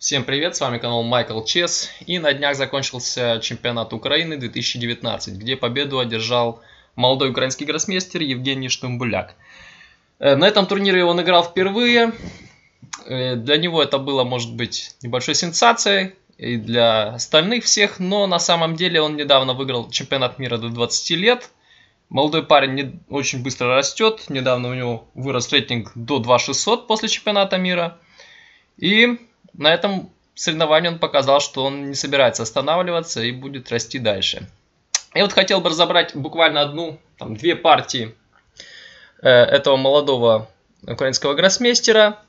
Всем привет, с вами канал Майкл Чес, и на днях закончился чемпионат Украины 2019, где победу одержал молодой украинский гроссмейстер Евгений Штымбуляк. На этом турнире он играл впервые, для него это было, может быть, небольшой сенсацией, и для остальных всех, но на самом деле он недавно выиграл чемпионат мира до 20 лет. Молодой парень очень быстро растет, недавно у него вырос рейтинг до 2600 после чемпионата мира, и на этом соревновании он показал, что он не собирается останавливаться и будет расти дальше. Я вот хотел бы разобрать буквально две партии этого молодого украинского гроссмейстера,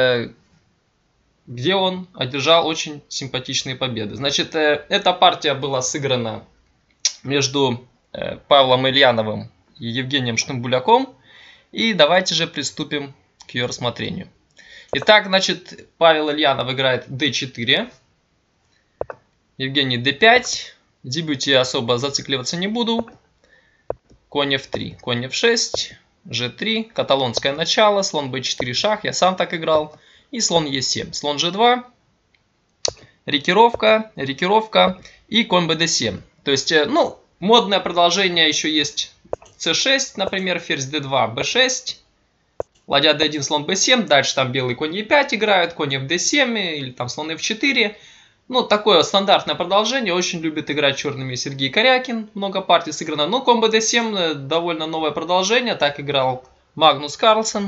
где он одержал очень симпатичные победы. Значит, эта партия была сыграна между Павлом Ильяновым и Евгением Штымбуляком. И давайте же приступим к ее рассмотрению. Итак, значит, Павел Ильянов играет d4, Евгений d5, в дебюте особо зацикливаться не буду, конь f3, конь f6, g3, каталонское начало, слон b4 шах, я сам так играл, и слон e7, слон g2, рокировка и конь bd7. То есть, модное продолжение еще есть c6, например, ферзь d2, b6. Ладья d1, слон b7, дальше там белый конь e5 играют, конь fd7 или там слон f4. Такое стандартное продолжение, очень любит играть черными Сергей Корякин, много партий сыграно. Но конь bd7 довольно новое продолжение, так играл Магнус Карлсен.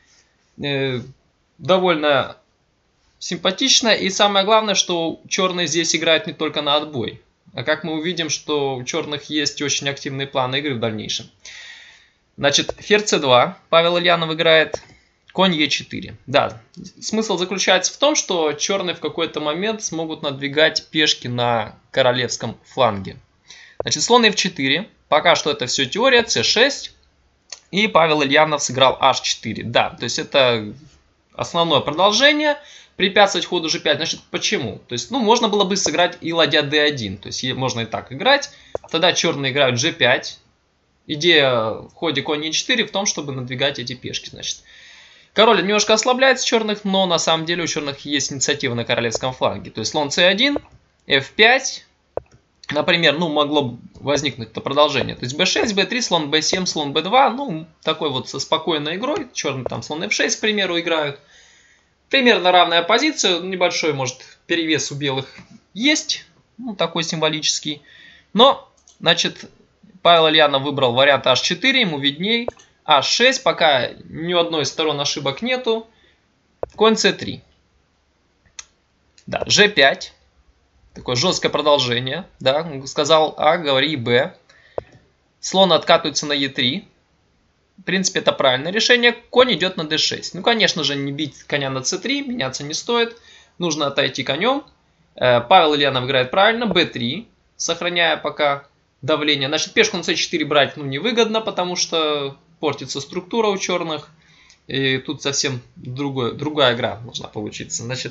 Довольно симпатично, и самое главное, что черные здесь играют не только на отбой. А как мы увидим, что у черных есть очень активные планы игры в дальнейшем. Значит, ферзь c2, Павел Ильянов играет, конь e4. Да, смысл заключается в том, что черные в какой-то момент смогут надвигать пешки на королевском фланге. Значит, слон f4, пока что это все теория, c6, и Павел Ильянов сыграл h4. Да, то есть это основное продолжение, препятствовать ходу g5. Значит, почему? То есть, можно было бы сыграть и ладья d1, то есть можно и так играть, тогда черные играют g5. Идея в ходе конь e4 в том, чтобы надвигать эти пешки. Значит, король немножко ослабляется черных, но на самом деле у черных есть инициатива на королевском фланге. То есть слон c1, f5, например, могло возникнуть это продолжение. То есть b6, b3, слон b7, слон b2, такой вот со спокойной игрой. Черные там слон f6, к примеру, играют. Примерно равная позиция, небольшой, может, перевес у белых есть, такой символический. Но, значит, Павел Ильянов выбрал вариант h4, ему видней. h6, пока ни у одной из сторон ошибок нету. Конь c3. Да, g5. Такое жесткое продолжение. Да, сказал А, говори Б. Слон откатывается на e3. В принципе, это правильное решение. Конь идет на d6. Конечно же, не бить коня на c3, меняться не стоит. Нужно отойти конем. Павел Ильянов играет правильно. b3, сохраняя пока давление. Значит, пешку на c4 брать невыгодно, потому что портится структура у черных. И тут совсем другая игра должна получиться. Значит,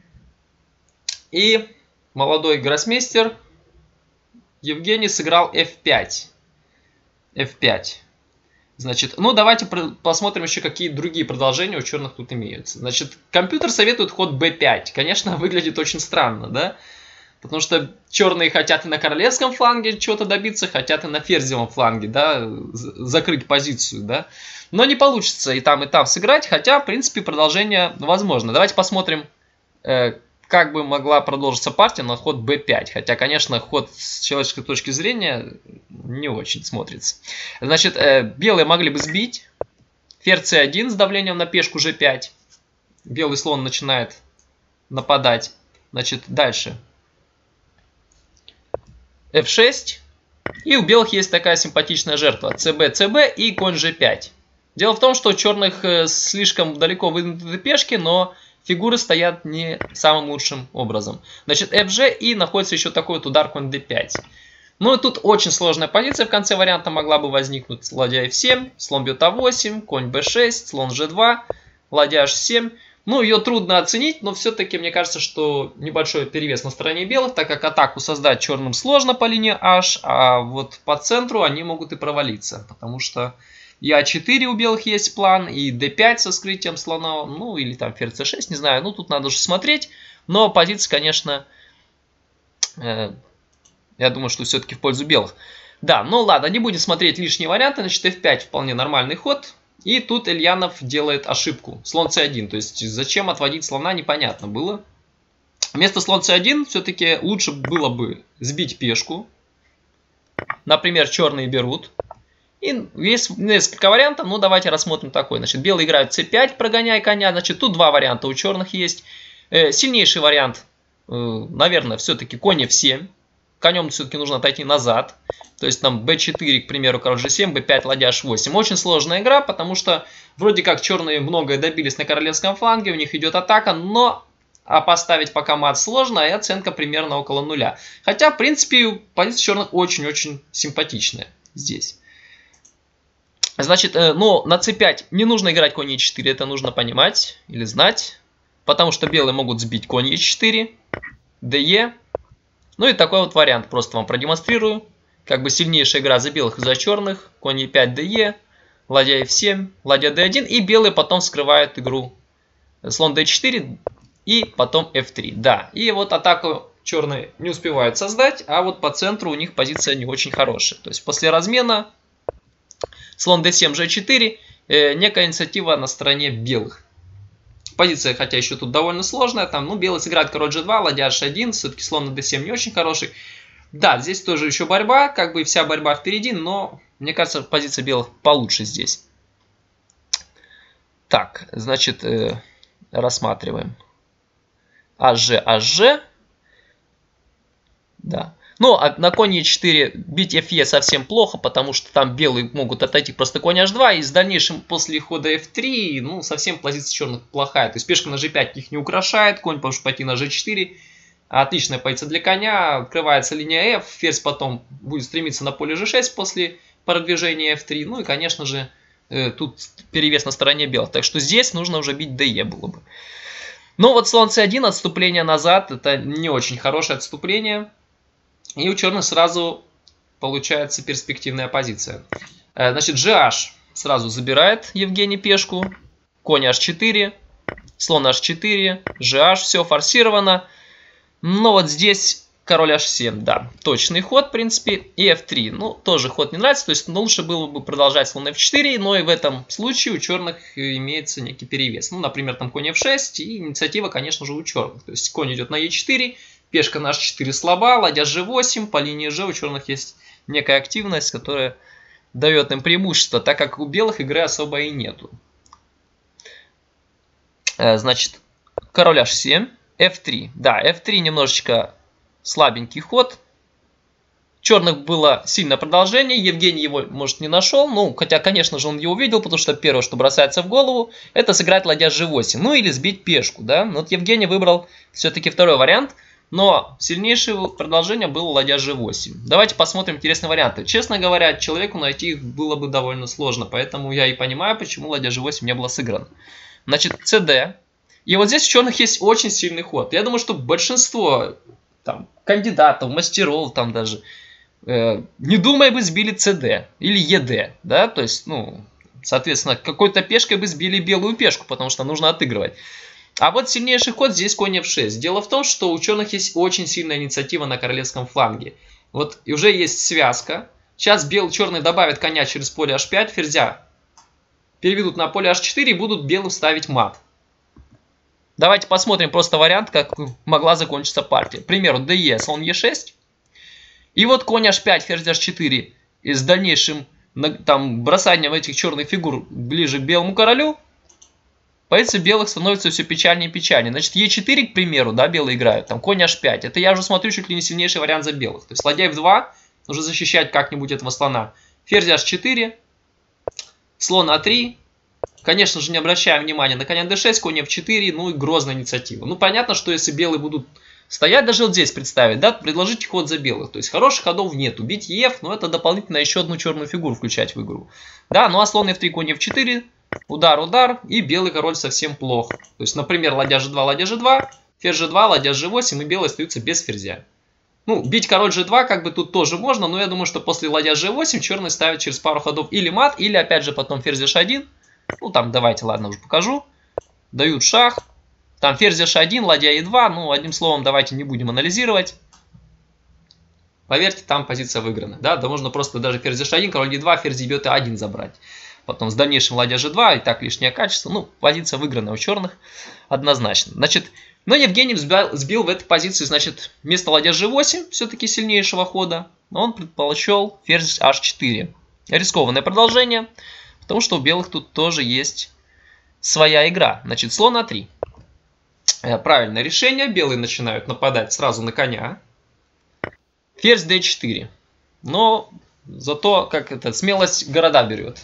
и молодой гроссмейстер Евгений сыграл f5. f5. Значит, давайте посмотрим еще, какие другие продолжения у черных тут имеются. Значит, компьютер советует ход b5. Конечно, выглядит очень странно, да? Потому что черные хотят и на королевском фланге чего-то добиться, хотят и на ферзевом фланге, да, закрыть позицию, да. Но не получится и там сыграть, хотя, в принципе, продолжение возможно. Давайте посмотрим, как бы могла продолжиться партия на ход b5. Хотя, конечно, ход с человеческой точки зрения не очень смотрится. Значит, белые могли бы сбить. Ферзь c1 с давлением на пешку g5. Белый слон начинает нападать. Значит, дальше f6. И у белых есть такая симпатичная жертва. cb, cb и конь g5. Дело в том, что у черных слишком далеко выдвинуты пешки, но фигуры стоят не самым лучшим образом. Значит, fg и находится еще такой вот удар конь d5. И тут очень сложная позиция в конце варианта могла бы возникнуть. Ладья f7, слон бьет a8, конь b6, слон g2, ладья h7. Ее трудно оценить, но все-таки мне кажется, что небольшой перевес на стороне белых, так как атаку создать черным сложно по линии H, а вот по центру они могут и провалиться, потому что и А4 у белых есть план, и d5 со скрытием слона, или там ферзь c6, не знаю, тут надо уже смотреть. Но позиция, конечно, я думаю, что все-таки в пользу белых. Да, ну ладно, не будем смотреть лишние варианты. Значит, f5 вполне нормальный ход. И тут Ильянов делает ошибку. Слон c1. То есть, зачем отводить слона, непонятно было. Вместо слон c1 все-таки лучше было бы сбить пешку. Например, черные берут. И есть несколько вариантов. Ну, давайте рассмотрим такой. Значит, белые играют c5, прогоняя коня. Значит, тут два варианта у черных есть. Сильнейший вариант, наверное, все-таки конь f7. Конем все-таки нужно отойти назад. То есть там b4, к примеру, король g7, b5, ладья h8. Очень сложная игра, потому что вроде как черные многое добились на королевском фланге. У них идет атака, но поставить пока мат сложно, и оценка примерно около нуля. Хотя, в принципе, позиция черных очень-очень симпатичная здесь. Значит, но на c5 не нужно играть конь e4, это нужно понимать или знать. Потому что белые могут сбить конь e4, de. Ну и такой вот вариант просто вам продемонстрирую. Как бы сильнейшая игра за белых и за черных. Конь e5, de, ладья f7, ладья d1. И белые потом вскрывают игру. Слон d4 и потом f3. Да, и вот атаку черные не успевают создать. А вот по центру у них позиция не очень хорошая. То есть после размена слон d7, g4. Некая инициатива на стороне белых. Позиция, хотя еще тут довольно сложная. Там, ну, белый сыграет король g2, ладья h1. Все-таки слон на d7 не очень хороший. Да, здесь тоже еще борьба. Как бы вся борьба впереди. Но, мне кажется, позиция белых получше здесь. Так, значит, рассматриваем. HG. Да. Ну, а на конь e4 бить fe совсем плохо, потому что там белые могут отойти просто конь h2, и с дальнейшим после хода f3, ну, совсем позиция черных плохая. То есть пешка на g5 их не украшает, конь может пойти на g4. Отличная позиция для коня, открывается линия f, ферзь потом будет стремиться на поле g6 после продвижения f3. Ну и, конечно же, тут перевес на стороне белых. Так что здесь нужно уже бить de было бы. Ну вот слон c1, отступление назад, это не очень хорошее отступление. И у черных сразу получается перспективная позиция. Значит, GH сразу забирает Евгений пешку. Конь H4, слон H4, GH, все форсировано. Но вот здесь король H7, да, точный ход, в принципе. И F3, ну, тоже ход не нравится. То есть лучше было бы продолжать слон F4, но и в этом случае у черных имеется некий перевес. Ну, например, там конь F6, и инициатива, конечно же, у черных. То есть конь идет на E4. Пешка на h4 слаба, ладья g8, по линии g у черных есть некая активность, которая дает им преимущество, так как у белых игры особо и нету. Значит, король h7, f3. Да, f3 немножечко слабенький ход. Черных было сильное продолжение, Евгений его, может, не нашел, ну, хотя, конечно же, он его увидел, потому что первое, что бросается в голову, это сыграть ладья g8, ну, или сбить пешку, да. Но вот Евгений выбрал все-таки второй вариант. Но сильнейшее продолжение было ладья g8. Давайте посмотрим интересные варианты. Честно говоря, человеку найти их было бы довольно сложно. Поэтому я и понимаю, почему ладья g8 не было сыграно. Значит, cd. И вот здесь у черных есть очень сильный ход. Я думаю, что большинство там, кандидатов, мастеров там даже, не думая бы сбили cd или ed. Да? То есть, ну, соответственно, какой-то пешкой бы сбили белую пешку, потому что нужно отыгрывать. А вот сильнейший ход здесь конь f6. Дело в том, что у черных есть очень сильная инициатива на королевском фланге. Вот и уже есть связка. Сейчас черные добавят коня через поле h5, ферзя переведут на поле h4 и будут белым ставить мат. Давайте посмотрим просто вариант, как могла закончиться партия. К примеру, de, слон e6. И вот конь h5, ферзь h4 и с дальнейшим там, бросанием этих черных фигур ближе к белому королю. Позиция белых становится все печальнее и печальнее. Значит, e4, к примеру, да, белые играют. Там конь h5. Это я уже смотрю чуть ли не сильнейший вариант за белых. То есть ладья f2. Нужно защищать как-нибудь этого слона. Ферзь h4. Слон a3. Конечно же, не обращаем внимания на коня d6, конь f4. Ну и грозная инициатива. Ну, понятно, что если белые будут стоять, даже вот здесь представить, да, предложите ход за белых. То есть хороших ходов нету. Бить ef, но это дополнительно еще одну черную фигуру включать в игру. Да, ну а слон f3, конь f4. Удар, удар, и белый король совсем плохо. То есть, например, ладья g2, ладья g2, ферзь g2, ладья g8, и белые остаются без ферзя. Ну, бить король g2 как бы тут тоже можно, но я думаю, что после ладья g8 черные ставят через пару ходов или мат, или опять же потом ферзь h1. Ну, там, давайте, ладно, уже покажу. Дают шах. Там ферзь h1, ладья e2. Ну, одним словом, давайте не будем анализировать. Поверьте, там позиция выиграна. Да, можно просто даже ферзь h1, король e2, ферзь бьет e1 забрать. Потом с дальнейшим ладья g2, и так лишнее качество. Ну, позиция выиграна у черных однозначно. Значит, но Евгений сбил в этой позиции, значит, вместо ладья g8, все-таки сильнейшего хода, он предпочел ферзь h4. Рискованное продолжение, потому что у белых тут тоже есть своя игра. Значит, слон a3. Правильное решение. Белые начинают нападать сразу на коня. Ферзь d4. Но зато, как это, смелость города берет.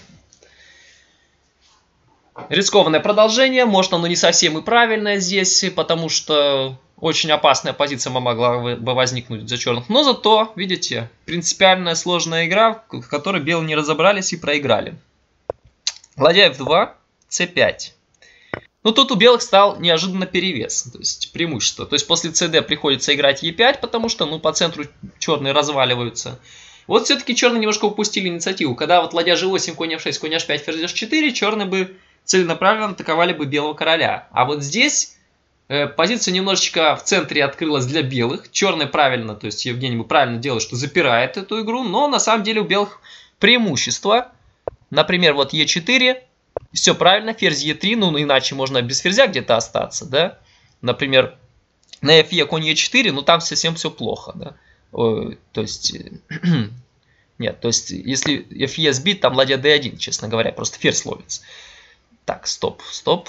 Рискованное продолжение, может оно не совсем и правильное здесь, потому что очень опасная позиция могла бы возникнуть за черных. Но зато, видите, принципиальная сложная игра, в которой белые не разобрались и проиграли. Ладья f2, c5. Ну тут у белых стал неожиданно перевес, то есть преимущество. То есть после cd приходится играть e5, потому что ну, по центру черные разваливаются. Вот все-таки черные немножко упустили инициативу. Когда вот ладья g8, конь f6, конь h5, ферзь h4, черные бы целенаправленно атаковали бы белого короля. А вот здесь позиция немножечко в центре открылась для белых. Черные правильно, то есть Евгений бы правильно делает, что запирает эту игру. Но на самом деле у белых преимущество. Например, вот e4. Все правильно, ферзь e3. Ну, иначе можно без ферзя где-то остаться, да. Например, на fe конь e4, ну там совсем все плохо, да. То есть... Нет, то есть, если fe сбит, там ладья d1, честно говоря, просто ферзь ловится. Так, стоп.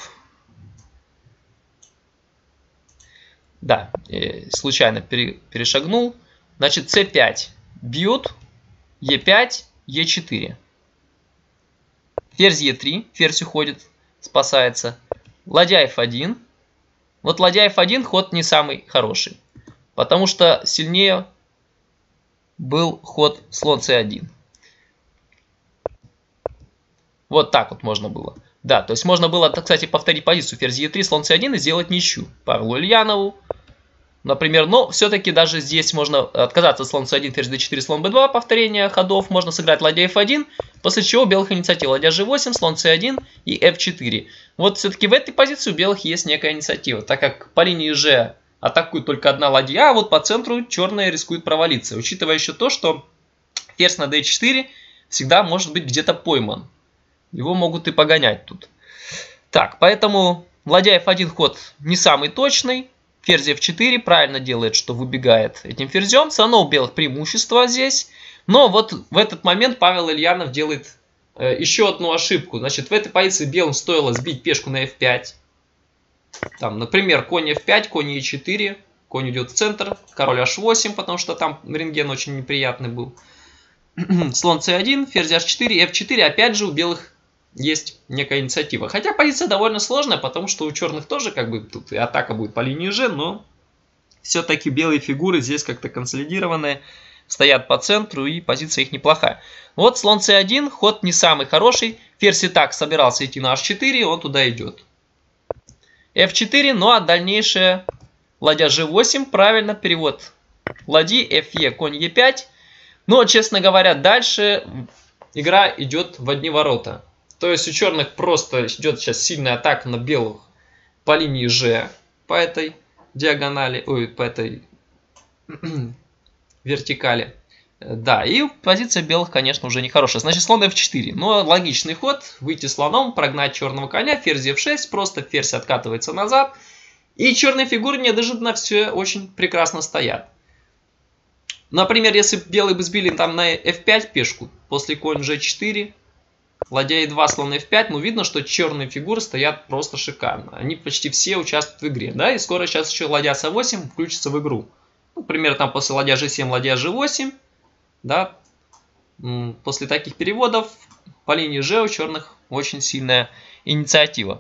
Да, случайно перешагнул. Значит, c5 бьют, e5, e4. Ферзь e3, ферзь уходит, спасается. Ладья f1. Вот ладья f1 ход не самый хороший, потому что сильнее был ход слон c1. Вот так вот можно было. Да, то есть можно было, кстати, повторить позицию ферзь e3, слон c1 и сделать ничью Павлу Ульянову. Например, но все-таки даже здесь можно отказаться от слон c1, ферзь d4, слон b2, повторение ходов. Можно сыграть ладья f1, после чего у белых инициатива ладья g8, слон c1 и f4. Вот все-таки в этой позиции у белых есть некая инициатива, так как по линии g атакует только одна ладья, а вот по центру черные рискуют провалиться. Учитывая еще то, что ферзь на d4 всегда может быть где-то пойман. Его могут и погонять тут. Так, поэтому ладья f1 ход не самый точный. Ферзь f4 правильно делает, что выбегает этим ферзем. Все равно у белых преимущество здесь. Но вот в этот момент Павел Ильянов делает еще одну ошибку. Значит, в этой позиции белым стоило сбить пешку на f5. Там, например, конь f5, конь e4. Конь идет в центр. Король h8, потому что там рентген очень неприятный был. Слон c1, ферзь h4, f4. Опять же у белых есть некая инициатива. Хотя позиция довольно сложная, потому что у черных тоже как бы тут и атака будет по линии G, но все-таки белые фигуры здесь как-то консолидированные, стоят по центру и позиция их неплохая. Вот слон c1, ход не самый хороший. Ферзь и так собирался идти на h4, он туда идет. f4, ну а дальнейшее ладья g8, правильно, перевод ладьи, fe, конь e5. Но, честно говоря, дальше игра идет в одни ворота. То есть у черных просто идет сейчас сильная атака на белых по линии G, по этой диагонали, ой, по этой вертикали. Да, и позиция белых, конечно, уже не хорошая. Значит, слон f4. Но логичный ход, выйти слоном, прогнать черного коня, ферзь f6, просто ферзь откатывается назад. И черные фигуры неожиданно все очень прекрасно стоят. Например, если белые бы сбили там на f5 пешку, после конь g4, ладья e2, слон f5, ну видно, что черные фигуры стоят просто шикарно. Они почти все участвуют в игре, да, и скоро сейчас еще ладья c8 включится в игру. Например, там после ладья g7, ладья g8, да, после таких переводов по линии G у черных очень сильная инициатива.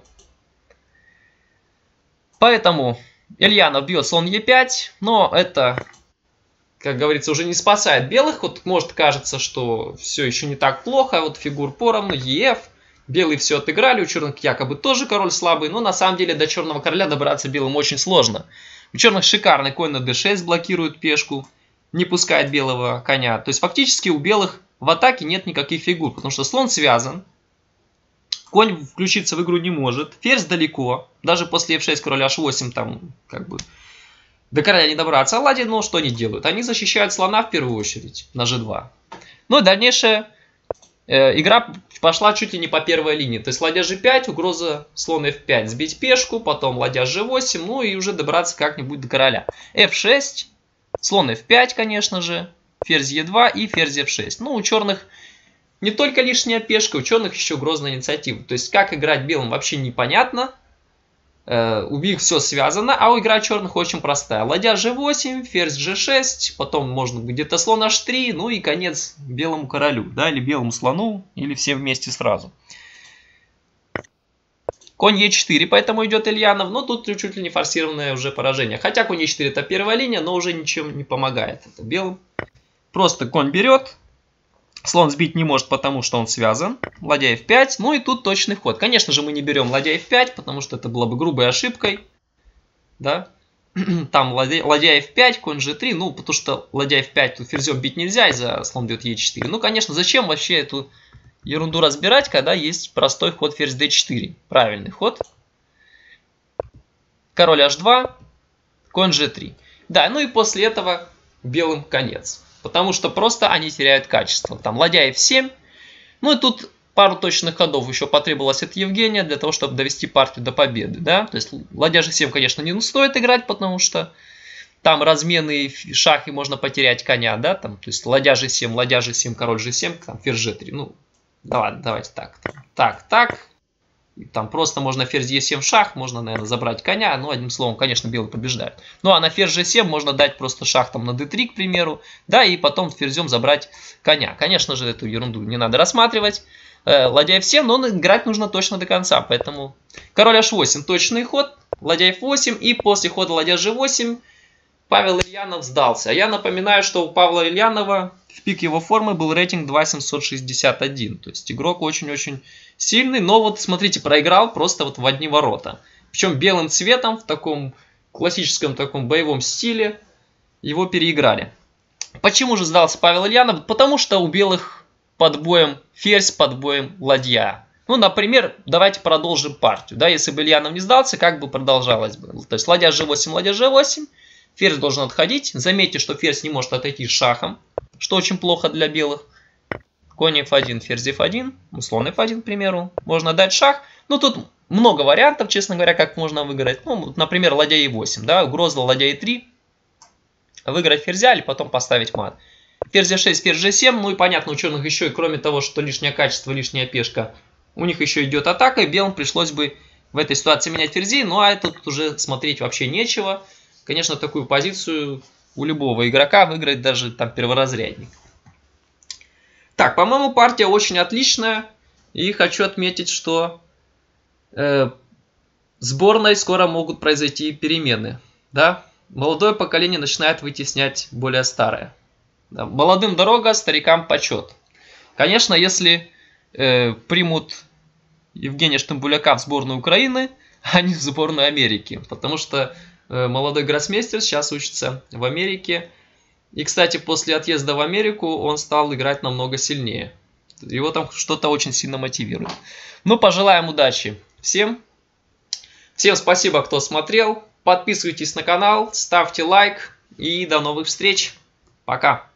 Поэтому Ильянов бьет слон e5, но это, как говорится, уже не спасает белых. Вот может кажется, что все еще не так плохо. Вот фигур поровну, ef. Белые все отыграли, у черных якобы тоже король слабый. Но на самом деле до черного короля добраться белым очень сложно. У черных шикарный конь на d6 блокирует пешку, не пускает белого коня. То есть фактически у белых в атаке нет никаких фигур, потому что слон связан. Конь включиться в игру не может. Ферзь далеко. Даже после f6, король h8 там как бы до короля не добраться. А ладьи, ну что они делают? Они защищают слона в первую очередь на g2. Ну и дальнейшая игра пошла чуть ли не по первой линии. То есть ладья g5, угроза слон f5, сбить пешку, потом ладья g8, ну и уже добраться как-нибудь до короля. f6, слон f5, конечно же, ферзь e2 и ферзь f6. Ну, у черных не только лишняя пешка, у черных еще грозная инициатива. То есть, как играть белым вообще непонятно. У них все связано, а у игра черных очень простая. Ладья g8, ферзь g6, потом можно где-то слон h3, ну и конец белому королю, да, или белому слону, или все вместе сразу. Конь e4, поэтому идет Ильянов, но тут чуть ли не форсированное уже поражение. Хотя конь e4 это первая линия, но уже ничем не помогает это белым. Просто конь берет. Слон сбить не может, потому что он связан. Ладья f5. Ну и тут точный ход. Конечно же, мы не берем ладья f5, потому что это было бы грубой ошибкой. Да? Там ладья f5, конь g3. Ну, потому что ладья f5 тут ферзем бить нельзя, из-за слон бьет e4. Ну, конечно, зачем вообще эту ерунду разбирать, когда есть простой ход ферзь d4. Правильный ход. Король h2, конь g3. Да, ну и после этого белым конец. Потому что просто они теряют качество. Там ладья f7. Ну и тут пару точных ходов еще потребовалось от Евгения для того, чтобы довести партию до победы. Да? То есть ладья g7, конечно, не стоит играть, потому что там размены шах и можно потерять коня. Да? Там, то есть ладья g7, король g7, там ферзь g3. Ну, давайте так. Так. И там просто можно ферзь e7 шах, можно, наверное, забрать коня. Ну, одним словом, конечно, белый побеждает. Ну, а на ферзь g7 можно дать просто шах там на d3, к примеру. Да, и потом ферзем забрать коня. Конечно же, эту ерунду не надо рассматривать. Ладья f7, но играть нужно точно до конца. Поэтому король h8 точный ход. Ладья f8 и после хода ладья g8 Павел Ильянов сдался. А я напоминаю, что у Павла Ильянова в пик его формы был рейтинг 2761. То есть игрок очень-очень сильный. Но вот смотрите, проиграл просто вот в одни ворота. Причем белым цветом в таком классическом таком боевом стиле его переиграли. Почему же сдался Павел Ильянов? Потому что у белых под боем ферзь, под боем ладья. Ну, например, давайте продолжим партию. Да, если бы Ильянов не сдался, как бы продолжалось бы. То есть ладья g8, ладья g8. Ферзь должен отходить. Заметьте, что ферзь не может отойти шахом, что очень плохо для белых. Конь f1, ферзь f1, слон f1, к примеру. Можно дать шах. Ну, тут много вариантов, честно говоря, как можно выиграть. Ну, например, ладья e8, да, угроза ладья e3. Выиграть ферзя или потом поставить мат. Ферзь e6, ферзь g7. Ну и понятно, у черных еще и кроме того, что лишнее качество, лишняя пешка, у них еще идет атака. И белым пришлось бы в этой ситуации менять ферзей. Ну, а тут уже смотреть вообще нечего. Конечно, такую позицию у любого игрока выиграть даже там перворазрядник. Так, по-моему, партия очень отличная. И хочу отметить, что сборной скоро могут произойти перемены. Да? Молодое поколение начинает вытеснять более старое. Да? Молодым дорога, старикам почет. Конечно, если примут Евгения Штамбуляка в сборную Украины, а не в сборную Америки. Потому что молодой гроссмейстер сейчас учится в Америке. И, кстати, после отъезда в Америку он стал играть намного сильнее. Его там что-то очень сильно мотивирует. Ну, пожелаем удачи всем. Всем спасибо, кто смотрел. Подписывайтесь на канал, ставьте лайк. И до новых встреч. Пока.